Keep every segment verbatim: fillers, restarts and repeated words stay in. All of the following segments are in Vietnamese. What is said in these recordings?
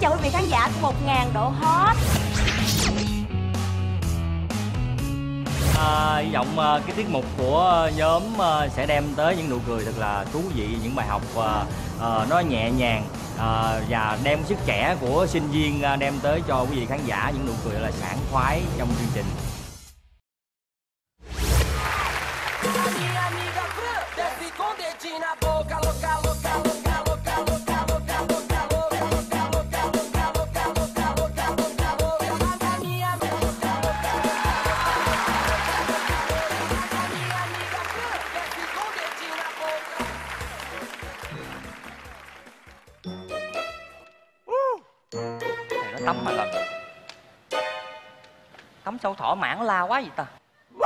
chào quý vị khán giả của một ngàn độ hot. À, hy vọng uh, cái tiết mục của nhóm uh, sẽ đem tới những nụ cười thật là thú vị, những bài học uh, uh, nó nhẹ nhàng uh, và đem sức trẻ của sinh viên uh, đem tới cho quý vị khán giả những nụ cười là sảng khoái trong chương trình. Tắm mà lần tắm sâu thỏ mãn la quá vậy ta.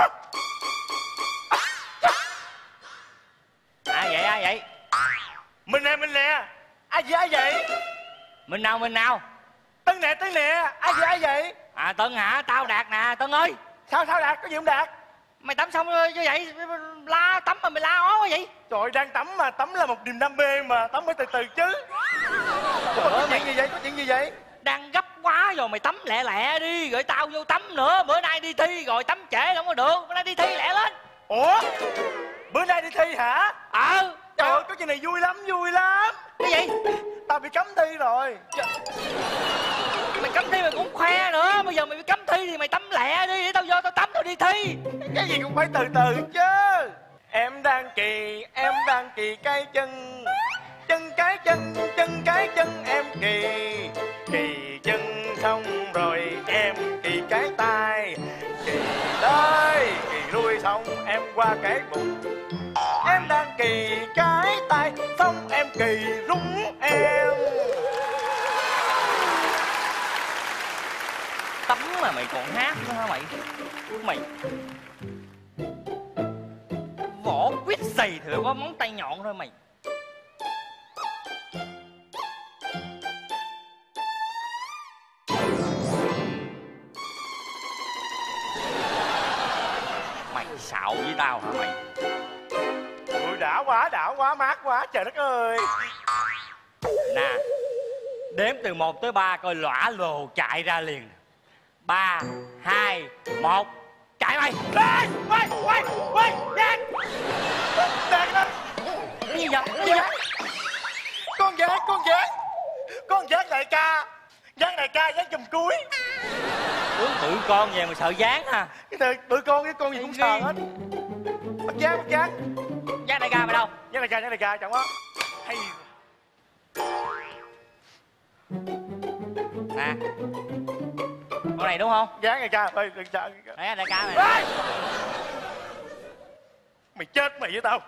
Ai vậy ai vậy? Mình nè mình nè. Ai vậy ai vậy? Mình nào mình nào? Tân nè Tân nè. Ai vậy ai vậy? À Tân hả? Tao Đạt nè. Tân ơi. Sao sao Đạt? Có gì không Đạt? Mày tắm xong rồi như vậy la tắm mà mày la ó quá vậy? Trời ơi, đang tắm mà. Tắm là một niềm đam mê mà. Tắm phải từ từ chứ. Trời ơi, có chuyện gì vậy? Có chuyện gì vậy? Đang gấp quá rồi, mày tắm lẹ lẹ đi rồi tao vô tắm nữa. Bữa nay đi thi rồi tắm trễ không có được. Bữa nay đi thi lẹ lên. Ủa? Bữa nay đi thi hả? Ờ. Trời ơi, có chuyện này vui lắm, vui lắm. Cái gì? Tao bị cấm thi rồi. Trời... Mày cấm thi mày cũng khoe nữa. Bây giờ mày bị cấm thi thì mày tắm lẹ đi để tao vô tao tắm tao đi thi. Cái gì cũng phải từ từ chứ. Em đang kỳ, em đang kỳ cái chân. Chân cái chân, chân cái chân em kỳ. Kỳ chân xong rồi em kỳ cái tay. Kỳ tới, kỳ lui xong em qua cái bụng. Em đang kỳ cái tay, xong em kỳ rúng em. Tắm mà mày còn hát nữa hả mày? Mày vỏ quýt giày thì có móng tay nhọn thôi mày. Mày xạo với tao hả mày? Ui đã quá, đã quá, mát quá, trời đất ơi. Nè, đếm từ một tới ba coi lõa lồ chạy ra liền. Ba, hai, một, chạy mày. Ê, quay, quay, quay, Đạt. Đạt đó. Cái gì vậy? Cái gì vậy? Con Giác, con Giác. Con Giác đại ca. Giác đại ca, Giác chùm cuối. Tướng bự con về mà sợ dán ha. Cái thời bự con cái con gì cũng sợ hết. Bắt Giác, bắt Giác. Giác đại ca mày đâu? Giác đại ca, Giác đại ca, chẳng có. Hay. Nè, con này đúng không? Giác đại ca, ơi, đại ca. Đấy, đại ca mày. Mày chết mày với tao.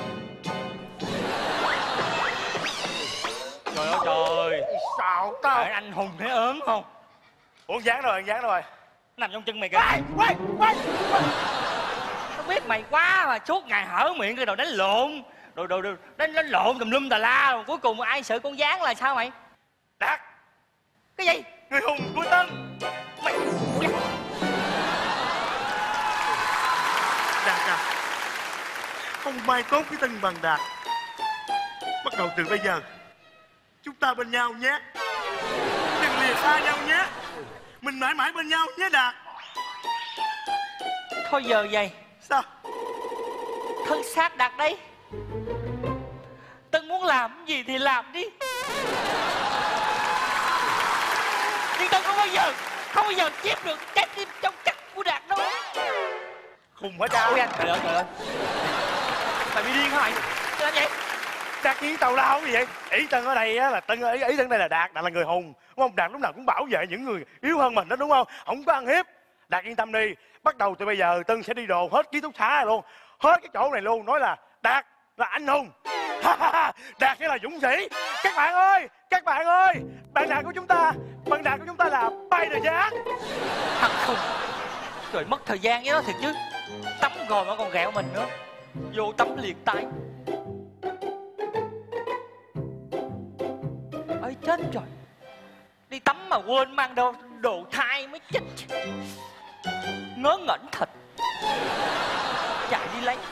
Trời ơi trời. Sao tao? Trời, anh hùng thế ớn không? Ủa Giác rồi, Giác rồi. Nằm trong chân mày kìa. Quay, quay, quay. Tao biết mày quá mà suốt ngày hở miệng cái đồ đánh lộn. Đồ đồ đồ đánh, đánh lộn tùm lum tà la rồi cuối cùng ai sợ con Gián là sao mày? Đạt. Cái gì? Người hùng của Tân. Mày Đạt à, không mai tốt với Tân bằng Đạt. Bắt đầu từ bây giờ chúng ta bên nhau nhé. Đừng lìa xa nhau nhé. Mình mãi mãi bên nhau nhé Đạt. thôi giờ vậy. Sao? Thân xác Đạt đây. Tân muốn làm gì thì làm đi. Nhưng Tân không bao giờ Không bao giờ chép được trái tim trong chắc của Đạt đâu. Khùng hả cha? Ôi anh, trời ơi trời ơi. Mày bị điên hả mày? Sao làm vậy? Đạt với tào lao cái gì vậy? Ý Tân ở đây á là Tân ý, ý Tân đây là Đạt, Đạt là người hùng, đúng không? Đạt lúc nào cũng bảo vệ những người yếu hơn mình đó, đúng không? Không có ăn hiếp. Đạt yên tâm đi, bắt đầu từ bây giờ Tân sẽ đi đồ hết ký túc xá này luôn, hết cái chỗ này luôn, nói là Đạt là anh hùng. Đạt sẽ là dũng sĩ. Các bạn ơi, các bạn ơi, bạn Đạt của chúng ta, bạn Đạt của chúng ta là Spider Giác. Thật không? Trời, mất thời gian với nó thiệt chứ. Tắm rồi mà còn ghẹo mình nữa. Vô tắm liền tay. Ơi chết rồi. Đi tắm mà quên mang đồ đồ thai mới chết. Ngớ ngẩn thật. Chạy đi lấy.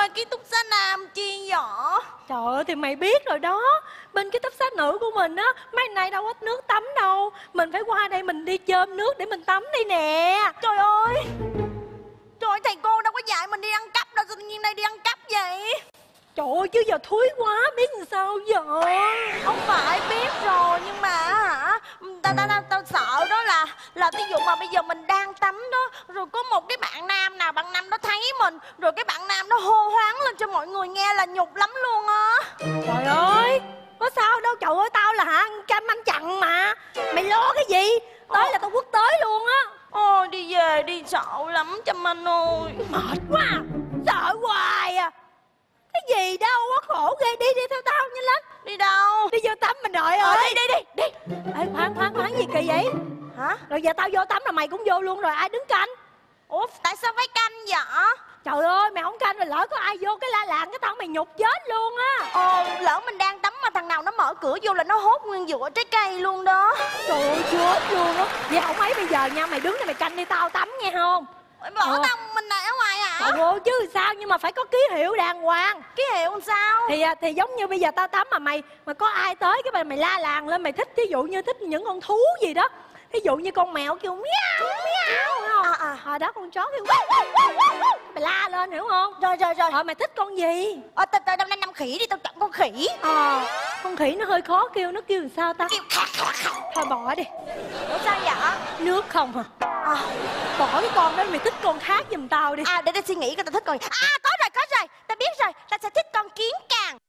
bên ký túc xá nam chi vậy? Trời ơi thì mày biết rồi đó. Bên ký túc xá nữ của mình á, mấy nay đâu có nước tắm đâu. Mình phải qua đây mình đi chôm nước để mình tắm đây nè. Trời ơi, trời ơi, thầy cô đâu có dạy mình đi ăn cắp đâu. Sao tự nhiên đây đi ăn cắp vậy? Trời ơi chứ giờ thúi quá, biết làm sao giờ. Không phải biết rồi, nhưng mà hả, tao tao tao tao sợ đó là là ví dụ mà bây giờ mình đang tắm đó, rồi có một cái bạn nam nào bạn nam đó thấy mình, rồi cái bạn nam đó hô hoán lên cho mọi người nghe là nhục lắm luôn á. Trời ơi, có sao đâu. Trời ơi, tao là hả cam anh chặn mà. Mày lo cái gì? Tới là tao quốc tới luôn á. Ôi đi về đi, sợ lắm Trâm Anh ơi. Mệt quá, sợ hoài à. Cái gì đâu quá khổ ghê. Đi đi theo tao nhanh lên. Đi đâu? Đi vô tắm mình đợi Ờ, ơi. đi đi đi đi. Ê khoan khoan khoan, gì kỳ vậy? Hả? Rồi giờ tao vô tắm là mày cũng vô luôn rồi, ai đứng canh? Ủa tại sao phải canh vậy? Trời ơi mày không canh rồi lỡ có ai vô cái la làng cái tao mày nhục chết luôn á. Ồ, lỡ mình đang tắm mà thằng nào nó mở cửa vô là nó hốt nguyên dụa trái cây luôn đó. Trời ơi chết luôn á. Vậy không ấy bây giờ nha, mày đứng đây mày canh đi tao tắm nghe không? Bỏ ờ. tao mình này ở ngoài hả? Trời ơi chứ sao, nhưng mà phải có ký hiệu đàng hoàng. Ký hiệu làm sao? Thì thì giống như bây giờ tao tắm mà mày mà có ai tới cái mày mày la làng lên, mày thích ví dụ như thích những con thú gì đó, ví dụ như con mèo kêu miau miau hiểu không? À, à. à đó con chó kêu wow, wow, wow, wow, wow. Mày la lên hiểu không? Rồi rồi rồi. Ờ mày thích con gì? Ờ tao tao năm nay năm khỉ đi, tao chọn con khỉ. Ờ con khỉ nó hơi khó kêu, nó kêu làm sao ta? Kêu khạc khạc khạc. Thôi bỏ đi. Ủa sao vậy? Nước không hả? À, Bỏ cái con đó, mày thích con khác giùm tao đi. à để tao suy nghĩ coi tao thích con gì. À có rồi có rồi, tao biết rồi, tao sẽ thích con kiến càng.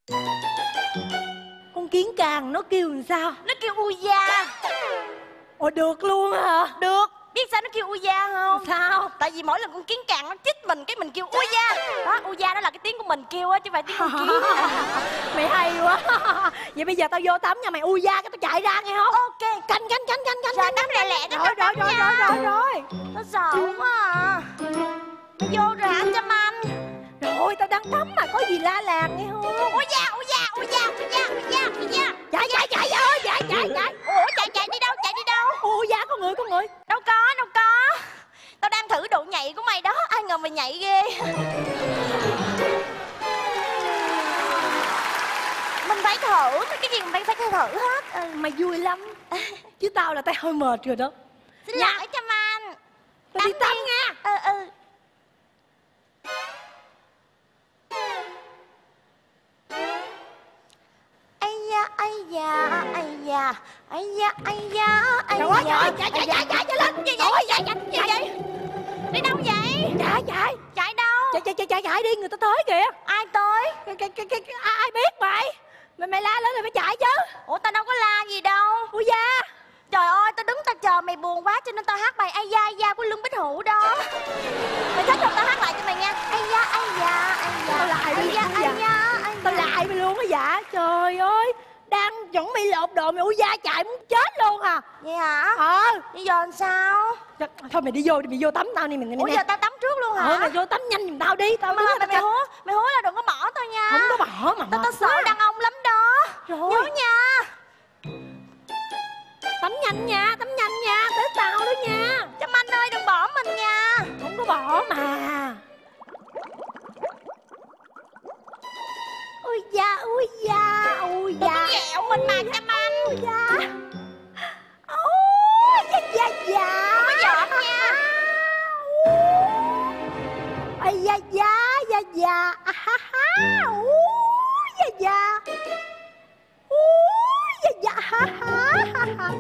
Con kiến càng nó kêu làm sao? Nó kêu u da. Ồ được luôn hả? Được. Biết sao nó kêu u da không? Sao? Tại vì mỗi lần con kiến càng nó chích mình cái mình kêu u da. Đó, u da đó là cái tiếng của mình kêu á chứ không phải tiếng con kiến. Mày hay quá. Vậy bây giờ tao vô tắm nha, mày u da cái tao chạy ra nghe không? Ok. Canh canh canh canh canh. Rồi tắm lẹ lẹ cho rồi, tao rồi, tắm rồi, nha. rồi rồi rồi. Nó sợ quá à. Mày vô rồi hả Trâm Anh? Rồi tao đang tắm mà, có gì la làng nghe không? U da u da u da u da u da u da. Chạy chạy chạy ơi, chạy chạy chạy. Ủa chạy chạy đi đâu? Chạy đi đâu? U da có người có người. Đâu có đâu có. Tao đang thử độ nhạy của mày đó, ai ngờ mày nhạy ghê. Mình phải thử, cái gì mình phải phải thử hết. À, mày vui lắm. Chứ tao là tao hơi mệt rồi đó. Xin Nha. lỗi Trâm Anh. Tao đi tắm nha. Ừ ừ. Ây da ây da ây da ây da ây da ây Trời ơi, trời da. ơi, chạy chạy chạy chạy chạy lên. Gì Ôi, vậy? chạy Gì chạy vậy? Đi đâu vậy? chạy chạy. Chạy đâu? Chạy chạy chạy chạy chạy đi, người ta tới kìa. Ai tới? Cái cái cái cái ai ai biết mày? Mày mày la lên rồi phải chạy chứ. Ủa tao đâu có la gì đâu. Ui da. Trời ơi, tao đứng tao chờ mày buồn quá cho nên tao hát bài ai da ai da của Lương Bích Hữu đó. Mày thích không? Tao hát lại cho mày nghe. Ai da ai da ai da. Tao lại ai da ai da ai Tao lại mày luôn á dạ. Trời ơi, đang chuẩn bị lột đồ mày ui da chạy muốn chết luôn à. Vậy hả? Ờ. Bây giờ làm sao? Thôi mày đi vô đi, mày vô tắm tao đi mày. Ủa giờ tao tắm trước luôn hả? Ờ mày vô tắm nhanh giùm tao đi. Tao mà đứng mày, tao mày canh. hứa mày hứa là đừng có bỏ tao nha. Không có bỏ mà. Tao tao mệt sợ quá. đàn ông lắm đó. Rồi. Nhớ nha. Tắm nhanh nha, tắm nhanh nha, tới tao đó nha. Trâm Anh ơi đừng bỏ mình nha. Không có bỏ mà. Ui da, ui da, ui Đừng có da. ghẹo mình mà Trâm Anh. Ui da. Ôi da da da. Không có giỡn nha. Ôi da da da da. À, ha ha. Ui da da. Ui da da ha ha ha ha.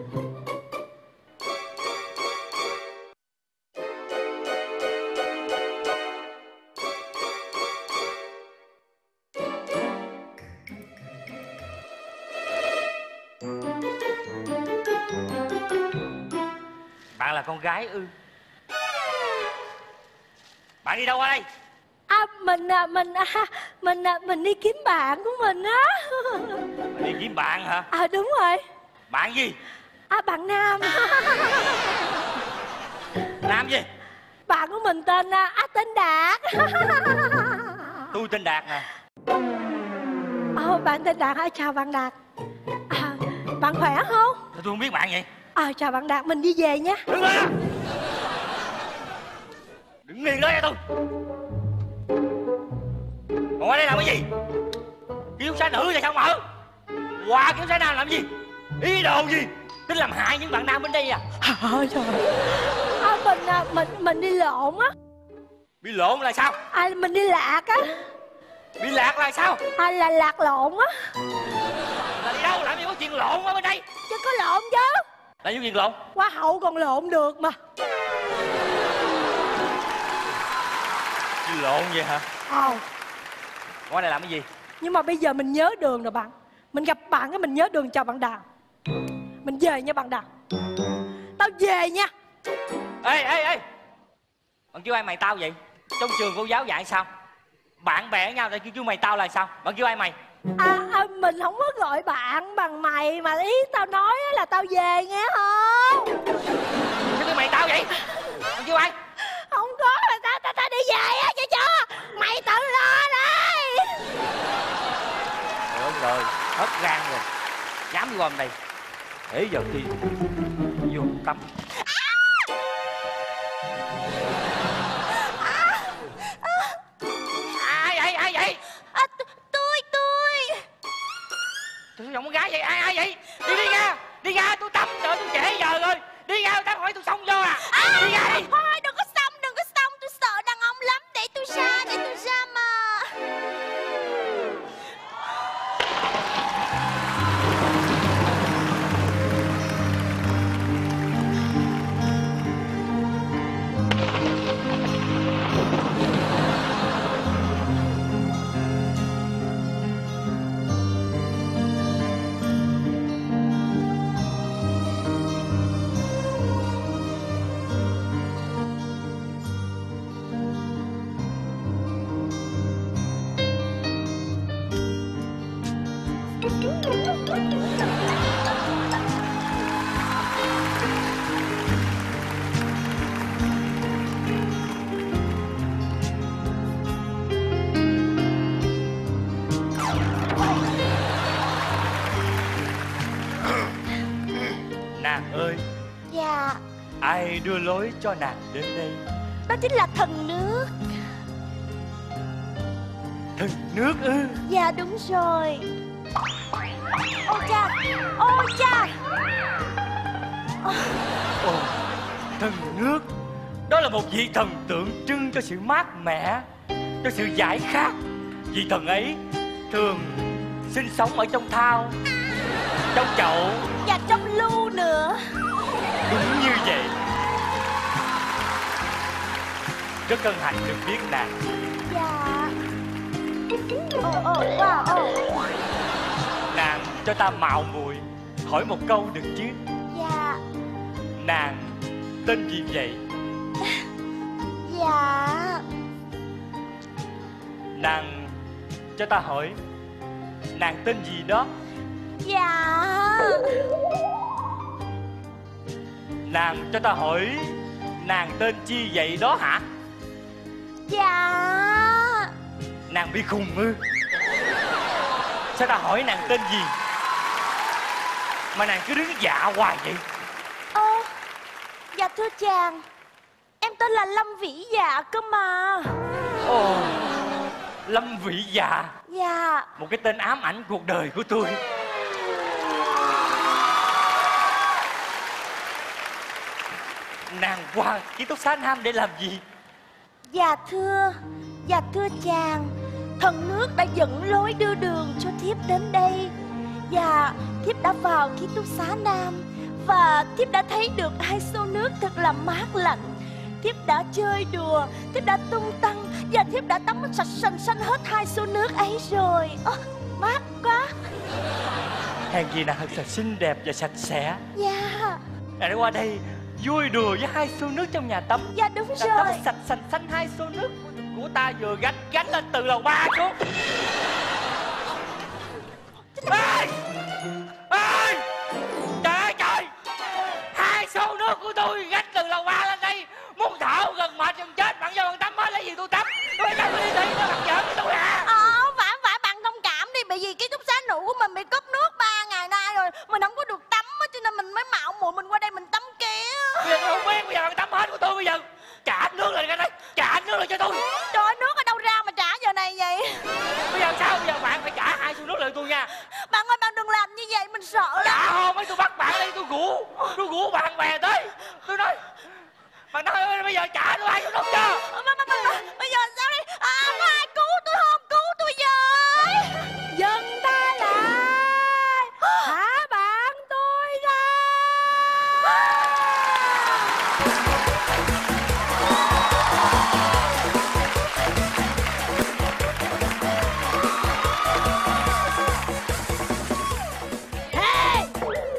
Bạn là con gái ư? Bạn đi đâu qua đây? À mình à, mình à, mình à, mình đi kiếm bạn của mình á. Bạn đi kiếm bạn hả? À đúng rồi. Bạn gì? À bạn Nam. Nam gì? Bạn của mình tên à, à tên Đạt. Tôi tên Đạt nè. Ờ bạn tên Đạt hả? Chào bạn Đạt. À, bạn khỏe không? Tôi không biết bạn vậy. À chào bạn Đạt, mình đi về nha. Đứng lên. Đứng liền đó cho tôi. Còn ở đây làm cái gì? Ký túc xá nữ là sao mở? Qua ký túc xá nam làm gì? Ý đồ gì? Tính làm hại những bạn nam bên đây à? Trời ơi. À, mình à, mình mình đi lộn á. Bị lộn là sao? À, mình đi lạc á. Bị lạc là sao? À, là lạc lộn á. Là đi đâu? Làm gì có chuyện lộn ở bên đây? Chứ có lộn chứ. Là những chuyện lộn? Hoa hậu còn lộn được mà. Đi lộn vậy hả? Ờ. Qua đây làm cái gì? Nhưng mà bây giờ mình nhớ đường rồi bạn. Mình gặp bạn cái mình nhớ đường chào bạn Đào. Mình về nha bạn Đào. Tao về nha. Ê ê ê, bạn kêu ai mày tao vậy? Trong trường cô giáo dạy sao? Bạn bè với nhau tại kêu kêu mày tao là sao? Bạn kêu ai mày? À, à mình không có gọi bạn bằng mày. Mà ý tao nói là tao về nghe không? Kêu mày tao vậy? Bạn kêu ai? Không có là tao tao tao đi về á, chứ chưa? Mày tự lo đi. Rồi rồi, hết gan rồi. Dám đi qua bên đây. Để giờ khi vô tắm. Ai vậy? Ai vậy? À, tôi tôi Tôi giọng con gái vậy? Ai ai vậy? Đi đi ra, đi ra, tôi tắm rồi, tôi trễ giờ rồi. Đi ra, tao hỏi tôi xong vô à? à, Đi ra đi. thôi đừng có xong, đừng có xong, tôi sợ đàn ông lắm. Để tôi ra, để tôi ra mà. Nàng ơi, Dạ, ai đưa lối cho nàng đến đây? đó chính là thần nước. Thần nước ư? Dạ đúng rồi. Ôi cha, ôi cha. Ồ, thần nước. Đó là một vị thần tượng trưng cho sự mát mẻ, cho sự giải khát. Vị thần ấy thường sinh sống ở trong thao, trong chậu. Và trong lu nữa. Đúng như vậy. Rất hân hạnh được biết nàng. Dạ. Ồ ồ wow ồ. Nàng cho ta mạo muội hỏi một câu được chứ? Dạ. Nàng tên gì vậy? Dạ. Nàng cho ta hỏi nàng tên gì đó? Dạ. Nàng cho ta hỏi nàng tên chi vậy đó hả? Dạ. Nàng bị khùng ư? Sao ta hỏi nàng tên gì mà nàng cứ đứng dạ hoài vậy? Ơ, dạ thưa chàng, em tên là Lâm Vĩ Dạ cơ mà. Ồ, Lâm Vĩ Dạ. Dạ. Một cái tên ám ảnh cuộc đời của tôi. Nàng qua ký túc xá nam để làm gì? Dạ thưa, dạ thưa chàng, thần nước đã dẫn lối đưa đường cho thiếp đến đây. Và thiếp đã vào ký túc xá nam, và thiếp đã thấy được hai xô nước thật là mát lạnh. Thiếp đã chơi đùa, thiếp đã tung tăng, và thiếp đã tắm sạch sành xanh hết hai xô nước ấy rồi. Ơ, mát quá. Hàng gì nàng thật là xinh đẹp và sạch sẽ. Dạ. Nàng đã qua đây vui đùa với hai xô nước trong nhà tắm. Dạ đúng Ta tắm rồi. sạch sành xanh hai xô nước của ta vừa gánh gánh lên từ lầu ba xuống. Ê! Ê! Trời ơi trời! Hai xô nước của tôi gánh từ lầu ba lên đây, muốn thở gần mệt gần chết, bạn vô bạn tắm hết lấy gì tôi tắm. Tôi cho tôi đi thị nó bạn giỡn với tôi à? Ờ, phải phải bạn thông cảm đi, bởi vì ký túc xá nữ của mình bị cúp nước ba ngày nay rồi, mình không có được tắm á, cho nên mình mới mạo muội mình qua đây mình tắm ké. Bây giờ tôi không biết, bây giờ bạn tắm hết của tôi bây giờ. Trả nước lại cái đây, trả nước lại cho tôi. Trời ơi, nước ở đâu ra mà trả giờ này vậy? rủ Tôi rủ bạn bè tới. Tôi nói bạn nói ơi, bây giờ trả tôi hai số nước chưa? Mà, mà, mà, mà, bây giờ sao đi? À, có ai cứu tôi không? Cứu tôi với. Dừng tay lại. Thả bạn tôi ra. Hey!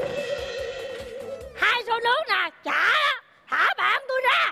Hai số nước nè, trả. Thả bạn tôi ra.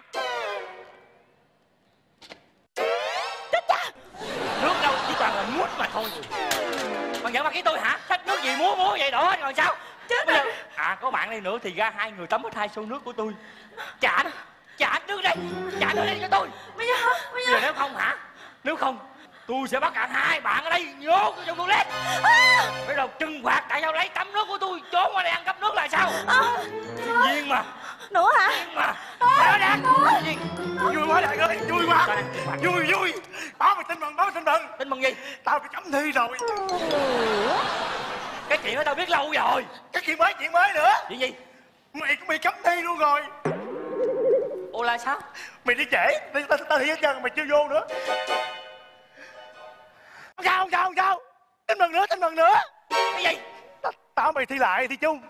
Nước đâu chỉ toàn là mút mà thôi. Bạn giỡn mặt với tôi hả? Xách nước gì múa múa vậy đổ hết rồi sao? Chết Bây rồi. giờ, à có bạn đây nữa thì ra hai người tắm hết hai xô nước của tôi. Trả trả nước đây, trả nước đây cho tôi. Bây giờ, bây Bây giờ. giờ nếu không hả? Nếu không tôi sẽ bắt cả hai bạn ở đây nhốt trong toilet. À, Bây giờ trừng phạt tại sao lấy tắm nước của tôi trốn qua đây ăn cắp nước là sao? à, Sinh viên mà, nữa hả? sinh viên mà. Đó đạt. Vui quá Đạt ơi, vui quá. Sao đây? Trừng phạt. Vui vui. Báo mày tin mừng, báo mày tin mừng. Tin mừng gì? Tao bị cấm thi rồi. Cái chuyện đó tao biết lâu rồi. Cái chuyện mới, chuyện mới nữa. Chuyện gì? Mày cũng bị cấm thi luôn rồi. Ủa là sao? Mày đi trễ, tao tao tao thi hết trơn mày chưa vô nữa. Không sao, không sao, không sao. Tin mừng nữa, tin mừng nữa. Cái gì? Ta, tao mày thi lại thi chung.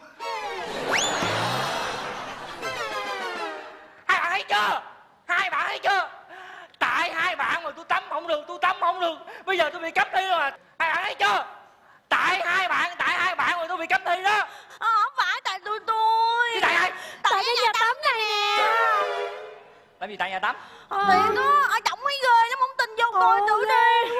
Hai bạn thấy chưa? Hai bạn thấy chưa? Tại hai bạn mà tôi tắm không được, tôi tắm không được. Bây giờ tôi bị cấm thi rồi mà. Hai bạn thấy chưa? Tại hai bạn, tại hai bạn mà tôi bị cấm thi đó. À, không phải tại tôi tôi. Chứ tại ai? Tại Tại cái cái nhà tắm này nè. Làm gì tại nhà tắm? Thì nó ở trọng mấy ghê lắm, không tin vô coi thử đi.